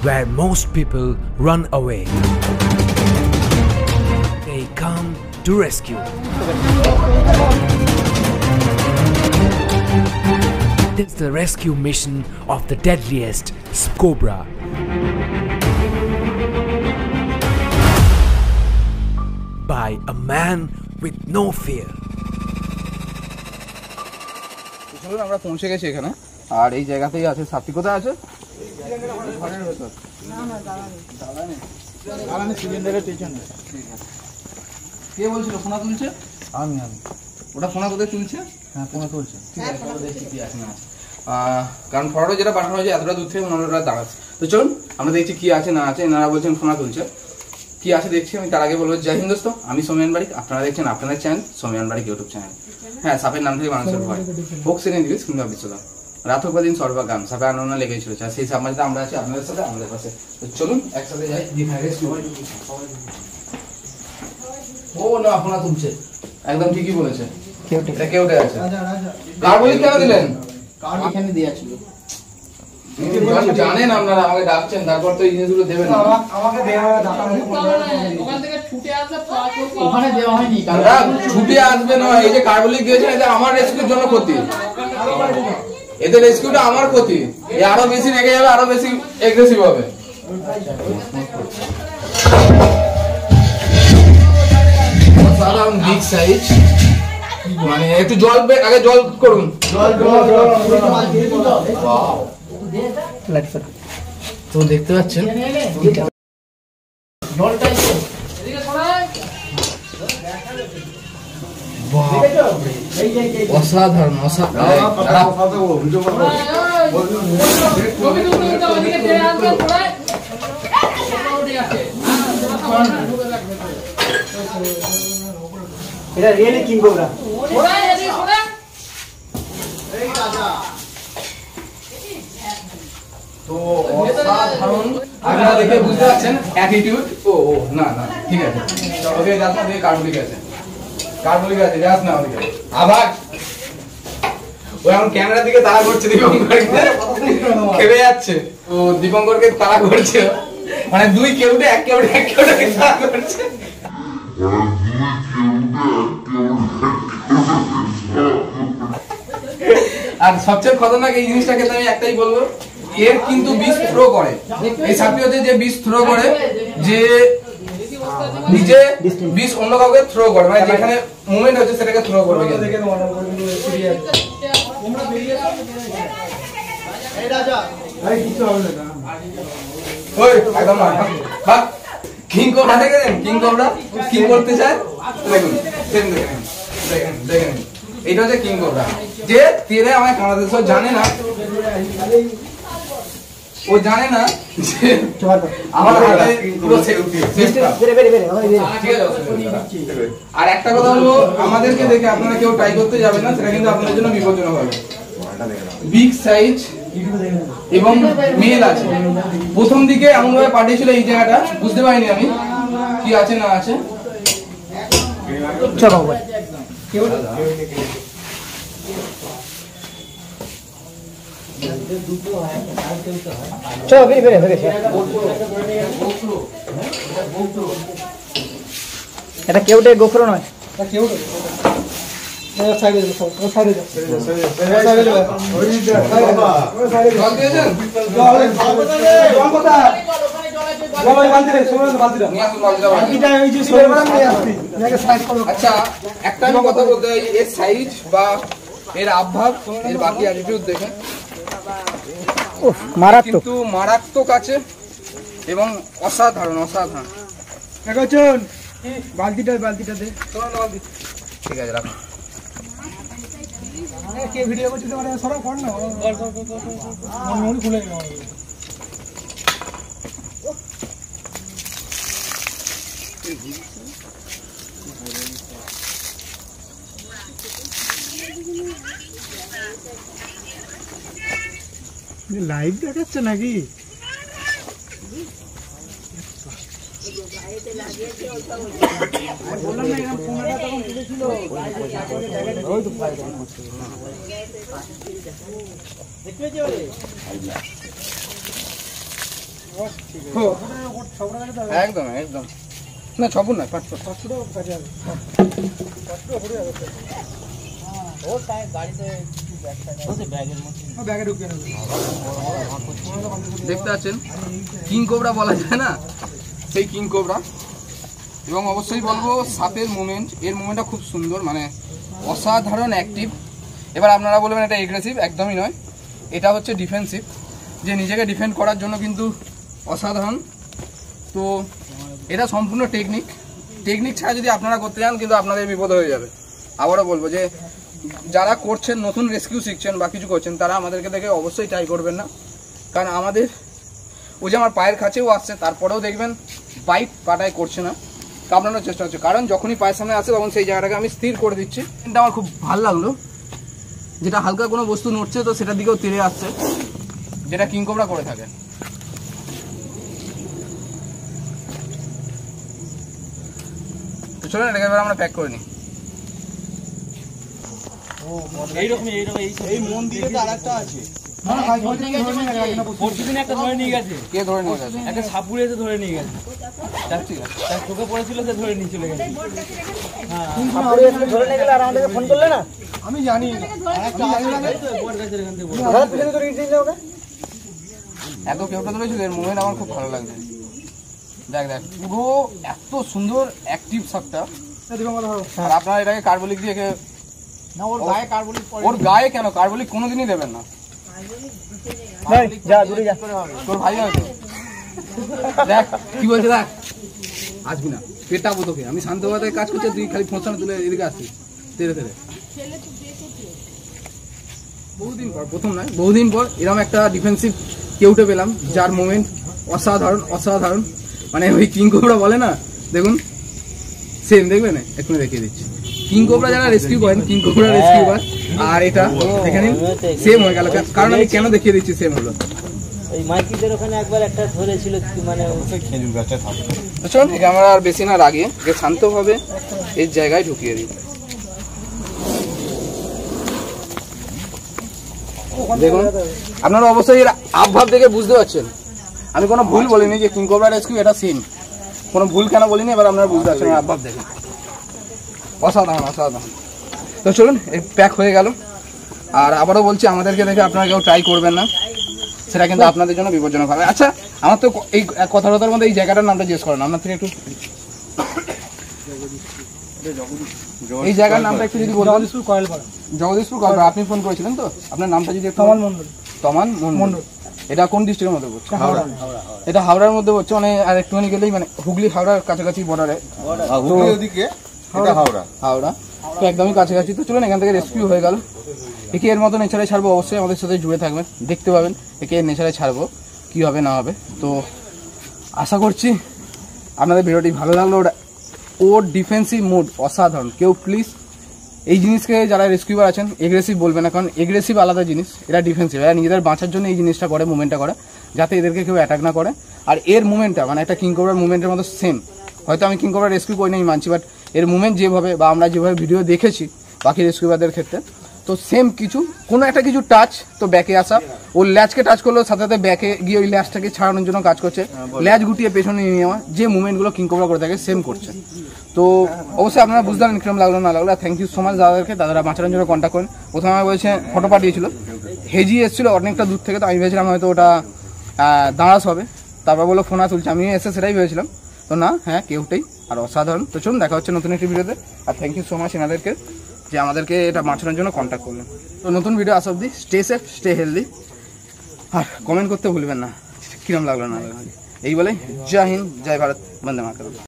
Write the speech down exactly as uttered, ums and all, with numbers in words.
where most people run away. They come to rescue. This is the rescue mission of the deadliest cobra. By a man with no fear. চলুন আমরা পৌঁছে গেছি এখানে, আর এই জায়গাতেই আছে সাপটি। কোথায় আছে? কে বলছিল ফোনা তুলছে? আমি আমি ওটা ফোনা কোথায় তুলছে? হ্যাঁ ফোনা তুলছে। ঠিক আছে, চলো দেখি কি আছে না আছে। কারণ ফটো যেটা পাঠানো হয়েছে এতটা দূর থেকে ওনারা দাঁড়াচ্ছে। তো চলুন আমরা দেখছি কি আছে না আছে। এনারা বলছেন ফোনা তুলছে, কি আছে দেখছি। আমি তার আগে বলবো জয় হিন্দ দোস্ত, আমি সমিরান বারিক, আপনারা দেখছেন আপনাদের channel Samiran Barik YouTube channel. হ্যাঁ, সাপের নাম থেকে মানুষের ভয় হোক শ্রেণী দিবি শুনতে ভাবিছিল রাত হোক বা দিন সর্বাগাম সাপে আনন্দ লেগেছিল। সেই সাপ মাঝে আমরা আছি আপনাদের সাথে, আমাদের পাশে। তো চলুন একসাথে যাই। ও না ফোনা তুলছে, একদম ঠিকই বলেছে। এটা কেউটে আছে। কার বলি কেন দিলেন? কার এখানে দেয়া ছিল। জানেন আপনারা আমাকে ডাকছেন, তারপর তো এই জিনিসগুলো দেবেন না। আমাকে দেয়া হয় ডাকা হয় ওখান থেকে ছুটে আসলে ওখানে দেওয়া হয়নি। কারণ ছুটে আসবে না, এই যে কার্বলিক দিয়েছেন এটা আমার রেস্কিউর জন্য ক্ষতি। এদের রেস্কিউটা আমার ক্ষতি। এ আরো বেশি রেগে যাবে, আরো বেশি এগ্রেসিভ হবে। সাধারণ বিগ সাইজ, মানে একটু জল আগে জল করুন। জল জল তো দেখতে পাচ্ছেন অসাধারণ এটা রিয়েলি কিং কোবরা। তো অসাধারণ, আপনারা দেখে বুঝতে পারছেন অ্যাটিটিউড। ও ও না না ঠিক আছে, ওকে যাস না, দেখে কার্বলিক আছে, কার্বলিক আছে, যাস না ওদিকে। আবার ও এখন ক্যামেরার দিকে তাড়া করছে, দীপঙ্করকে খেপে যাচ্ছে। ও দীপঙ্করকে তাড়া করছে, মানে দুই কেউটে এক কেউটে এক কেউটে তাড়া করছে। আর সবচেয়ে খতরনাক এই জিনিসটাকে আমি একটাই বলবো, এর কিন্তু বিষ থ্রো করে। এই সাপটি হচ্ছে যে বিষ থ্রো করে, যে নিজে বিষ অন্য কাউকে থ্রো করে, মানে যেখানে মুভমেন্ট হচ্ছে সেটাকে থ্রো করবে। কিং কোবরা দেখেন, কিং কোবরা কিং করতে চায়, দেখুন দেখেন দেখেন, এটা হচ্ছে কিং কোবরা। যে তেরে আমায় কামড়াতে জানে না, ও জানে না যে আমার হাতে পুরো সেফটি। আর একটা কথা বলবো, আমাদেরকে দেখে আপনারা কেউ ট্রাই করতে যাবেন না, সেটা কিন্তু আপনাদের জন্য বিপজ্জনক হবে। বিগ সাইজ এবং মেল আছে। প্রথম দিকে এমন ভাবে পাঠিয়েছিল এই জায়গাটা, বুঝতে পারিনি আমি কি আছে না আছে। চলো চলো বেরিয়ে বেরিয়ে বেরিয়ে। এটা কেউটে গোখরো নয়, কেউটে সাইডে যাও, সাইডে যাও, সাইডে যাও। ওই যে ওই সাইডে জল দিয়েছেন, জল জল কথা জল ওই বালতি রে, সময় তো বালতিটা নিয়ে আসুন, বালতিটা বালতিটা ওই যে সময় নিয়ে আসছি, এটাকে সাইড করো। আচ্ছা একটা আমি কথা বলতে চাই, এর সাইজ বা এর আবভাব, এর বাকি অ্যাটিটিউড দেখেন মারাত্মক, কিন্তু মারাত্মক আছে এবং অসাধারণ অসাধারণ। দেখুন বালতিটা বালতিটা দে, ঠিক আছে রাখো। কে ভিডিও করতে পারে সরা ফোন না গল গল গল মন খুলে গেল। লাইভ দেখাচ্ছে নাকি? বললাম না এরকম ফোনটা তখন তুলেছিল, ওই তো ফাইল করছে দেখতে পেয়েছি। একদম একদম না ছ ফুট নয় পাঁচ ফুট পাঁচ ফুট দেখতে পাচ্ছেন কিং কোবরা বলা যায় না, সেই কিং কোবরা। এবং অবশ্যই বলবো সাপের মুভমেন্ট, এর মুভমেন্টটা খুব সুন্দর, মানে অসাধারণ অ্যাক্টিভ। এবার আপনারা বলবেন এটা এগ্রেসিভ, একদমই নয়, এটা হচ্ছে ডিফেন্সিভ, যে নিজেকে ডিফেন্ড করার জন্য কিন্তু অসাধারণ। তো এটা সম্পূর্ণ টেকনিক, টেকনিক ছাড়া যদি আপনারা করতে যান কিন্তু আপনাদের বিপদ হয়ে যাবে। আবারও বলবো যে যারা করছেন, নতুন রেস্কিউ শিখছেন বা কিছু করছেন, তারা আমাদেরকে দেখে অবশ্যই ট্রাই করবেন না। কারণ আমাদের ওই যে আমার পায়ের কাছেও আসছে, তারপরেও দেখবেন বাইক কাটায় করছে না, কামড়ানোর চেষ্টা হচ্ছে। কারণ যখনই পায়ের সামনে আসে তখন সেই জায়গাটাকে আমি স্থির করে দিচ্ছি। এটা আমার খুব ভালো লাগলো, যেটা হালকা কোনো বস্তু নড়ছে তো সেটার দিকেও তেড়ে আসছে, যেটা কিং কোবরা করে থাকে। তো চলুন এটাকে এবার আমরা প্যাক করে নিই। এই মন্দিরে তো আরেকটা আছে, একটা ধরে নিয়ে গেছে। কে ধরে নিয়ে গেছে? একটা সাপুরে এসে ধরে নিয়ে গেছে, তার চোখে পড়েছিল, সে ধরে নিয়ে চলে গেছে। আমি জানি এত কেউটা ধরেছিল, এর মুভমেন্ট আমার খুব ভালো লাগছে। দেখ দেখ পুরো এত সুন্দর অ্যাক্টিভ সাপটা। আর আপনারা এটাকে কার্বলিক দিয়ে না, ওর গায়ে কার্বলিক পড়ে। ওর গায়ে কেন কার্বলিক কোনোদিনই দেবেন না, তোর ভাই হয়তো। দেখ কি বলছে, দেখ আসবি না, পেটাবো তোকে। আমি শান্তভাবে কাজ করছি, তুই খালি ফোঁসানো তুলে এদিকে আসছিস তেরে তেরে। বহুদিন পর, প্রথম নয় বহুদিন পর এরকম একটা ডিফেন্সিভ কেউটে পেলাম, যার মুভমেন্ট অসাধারণ অসাধারণ। মানে ওই কিং কোবরা বলে না, দেখুন সেম, দেখবেন এক্ষুনি দেখিয়ে দিচ্ছি। কিং কোবরা যারা রেস্কিউ করেন, কিং কোবরা রেস্কিউ করেন, আর এটা দেখে নিন সেম হয়ে গেল। কারণ আমি কেন দেখিয়ে দিচ্ছি সেম হলো, ওই মাইকিদের ওখানে একবার একটা ধরেছিল, মানে খেজুর গাছটা থাকতো। চলুন একে আমরা আর বেশি না রাগিয়ে যে শান্তভাবে এই জায়গায় ঢুকিয়ে দিই। দেখুন আপনারা অবশ্যই এর আবভাব দেখে বুঝতে পারছেন, আমি কোনো ভুল বলিনি যে কিং কোবরা রেস্কিউ এটা সিন, কোনো ভুল কেন বলিনি, এবার আপনারা বুঝতে পারছেন আবভাব দেখে। অসাধারণ অসাধারণ। তো চলুন এই প্যাক হয়ে গেল। আর আবারও বলছি, আমাদেরকে দেখে আপনারা কেউ ট্রাই করবেন না, সেটা কিন্তু আপনাদের জন্য বিপজ্জনক হবে। আচ্ছা আমার তো এই কথা কথার মধ্যে এই জায়গাটার নামটা জিজ্ঞেস করেন, আপনার থেকে একটু এই জায়গার নামটা একটু যদি বলতেন। জগদীশপুর কয়েলপাড়া। জগদীশপুর কয়েলপাড়া। আপনি ফোন করেছিলেন তো, আপনার নামটা যদি একটু। তমান মন্ডল। তমান মন্ডল। এটা কোন ডিস্ট্রিক্টের মধ্যে পড়ছে? হাওড়া। এটা হাওড়ার মধ্যে পড়ছে, মানে আর একটুখানি গেলেই মানে হুগলি হাওড়ার কাছাকাছি বর্ডারে। ওদিকে হাওড়া হাওড়া তো একদমই কাছাকাছি। তো চলুন এখান থেকে রেস্কিউ হয়ে গেল। একে এর মতো নেচারে ছাড়বো, অবশ্যই আমাদের সাথে জুড়ে থাকবেন, দেখতে পাবেন একে এর নেচারে ছাড়বো কী হবে না হবে। তো আশা করছি আপনাদের ভিডিওটি ভালো লাগলো। ওটা ওর ডিফেন্সিভ মুড অসাধারণ। কেউ প্লিজ এই জিনিসকে যারা রেস্কিউয়ার আছেন এগ্রেসিভ বলবে না, কারণ এগ্রেসিভ আলাদা জিনিস, এটা ডিফেন্সিভ। এরা নিজেদের বাঁচার জন্য এই জিনিসটা করে, মুভমেন্টটা করে, যাতে এদেরকে কেউ অ্যাটাক না করে। আর এর মুভমেন্টটা মানে একটা কিং কোবরার মুভমেন্টের মতো সেম। হয়তো আমি কিং কোবরা রেস্কিউ করি না, আমি মানছি, বাট এর মুভমেন্ট যেভাবে বা আমরা যেভাবে ভিডিও দেখেছি বাকি রেস্কিউয়ারদের ক্ষেত্রে, তো সেম কিছু কোনো একটা কিছু টাচ, তো ব্যাকে আসা, ওর ল্যাচকে টাচ করলেও সাথে সাথে ব্যাকে গিয়ে ওই ল্যাচটাকে ছাড়ানোর জন্য কাজ করছে, ল্যাচ গুটিয়ে পেছনে নিয়ে নেওয়া, যে মুভমেন্টগুলো কিং কোবরা করে থাকে সেম করছে। তো অবশ্যই আপনারা বুঝতে পারেন কিরকম লাগলো না লাগলো। থ্যাংক ইউ সো মাচ দাদাদেরকে, দাদারা বাঁচানোর জন্য কন্ট্যাক্ট করেন। প্রথমে আমার বলছে ফটো পাঠিয়েছিল, হেজি এসেছিলো অনেকটা দূর থেকে, তো আমি ভেবেছিলাম হয়তো ওটা দাঁড়াস হবে, তারপর বললো ফোনা তুলছে, আমি এসে সেটাই ভেবেছিলাম। তো না, হ্যাঁ কেউটাই, আর অসাধারণ। তো চলুন দেখা হচ্ছে নতুন একটি ভিডিওতে। আর থ্যাংক ইউ সো মাচ এনাদেরকে যে আমাদেরকে এটা বাঁচানোর জন্য কন্ট্যাক্ট করলেন। তো নতুন ভিডিও আসা অবধি স্টে সেফ, স্টে হেলদি, আর কমেন্ট করতে ভুলবেন না কিরম লাগলো না লাগলো। এই বলে জয় হিন্দ, জয় ভারত, বন্দে মাতরম।